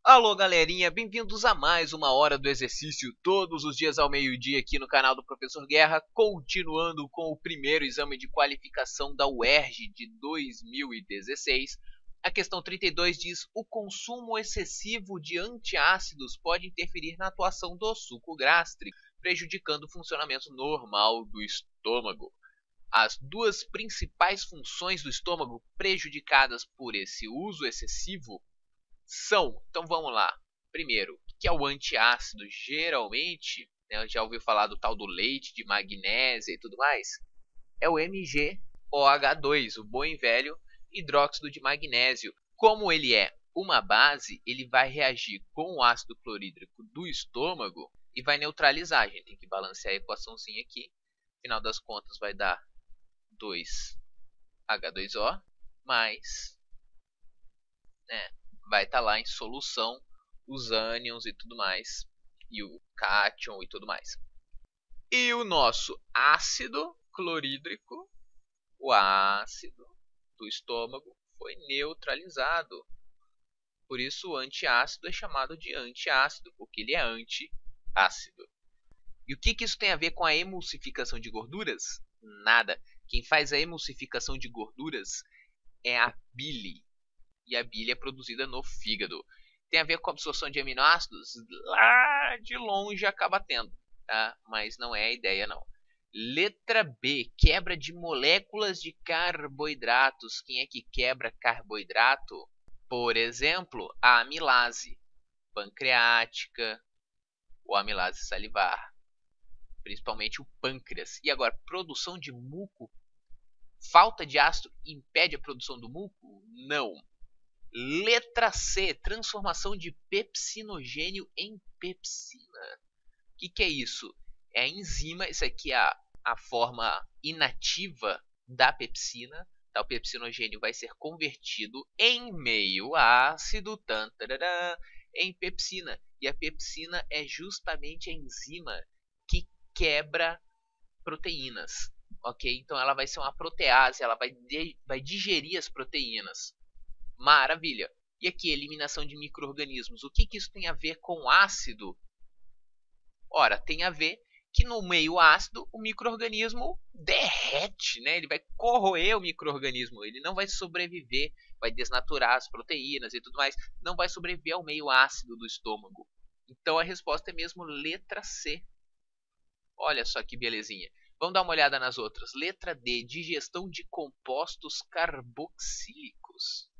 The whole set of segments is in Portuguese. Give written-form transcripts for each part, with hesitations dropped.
Alô galerinha, bem-vindos a mais uma hora do exercício, todos os dias ao meio-dia aqui no canal do Professor Guerra, continuando com o primeiro exame de qualificação da UERJ de 2016. A questão 32 diz: o consumo excessivo de antiácidos pode interferir na atuação do suco gástrico, prejudicando o funcionamento normal do estômago. As duas principais funções do estômago prejudicadas por esse uso excessivo são, então vamos lá. Primeiro, o que é o antiácido? Geralmente, né, já ouviu falar do tal do leite de magnésia e tudo mais? É o MgOH2, o bom e velho hidróxido de magnésio. Como ele é uma base, ele vai reagir com o ácido clorídrico do estômago e vai neutralizar. A gente tem que balancear a equaçãozinha aqui. No final das contas vai dar 2H2O mais, né, vai estar lá em solução os ânions e tudo mais, e o cátion e tudo mais. E o nosso ácido clorídrico, o ácido do estômago, foi neutralizado. Por isso o antiácido é chamado de antiácido, porque ele é antiácido. E o que isso tem a ver com a emulsificação de gorduras? Nada. Quem faz a emulsificação de gorduras é a bile. E a bile é produzida no fígado. Tem a ver com a absorção de aminoácidos? Lá de longe acaba tendo, tá? Mas não é a ideia não. Letra B, quebra de moléculas de carboidratos. Quem é que quebra carboidrato? Por exemplo, a amilase pancreática ou a amilase salivar. Principalmente o pâncreas. E agora, produção de muco. Falta de ácido impede a produção do muco? Não. Letra C, transformação de pepsinogênio em pepsina. O que é isso? É a enzima, isso aqui é a forma inativa da pepsina. Tá? O pepsinogênio vai ser convertido em meio ácido em pepsina. E a pepsina é justamente a enzima que quebra proteínas. Ok? Então ela vai ser uma protease, ela vai digerir as proteínas. Maravilha! E aqui, eliminação de micro-organismos. O que isso tem a ver com ácido? Ora, tem a ver que no meio ácido o micro-organismo derrete, né? Ele vai corroer o micro-organismo, ele não vai sobreviver, vai desnaturar as proteínas e tudo mais, não vai sobreviver ao meio ácido do estômago. Então a resposta é mesmo letra C. Olha só que belezinha. Vamos dar uma olhada nas outras. Letra D, digestão de compostos carboxílicos.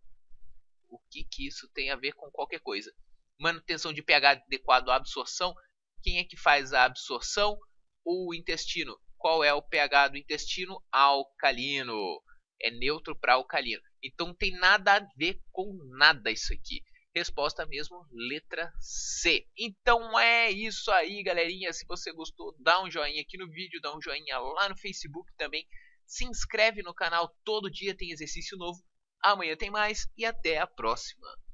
O que isso tem a ver com qualquer coisa? Manutenção de pH adequado à absorção. Quem é que faz a absorção? O intestino. Qual é o pH do intestino? Alcalino. É neutro para alcalino. Então não tem nada a ver com nada isso aqui. Resposta mesmo, letra C. Então é isso aí, galerinha. Se você gostou, dá um joinha aqui no vídeo, dá um joinha lá no Facebook também. Se inscreve no canal, todo dia tem exercício novo. Amanhã tem mais e até a próxima.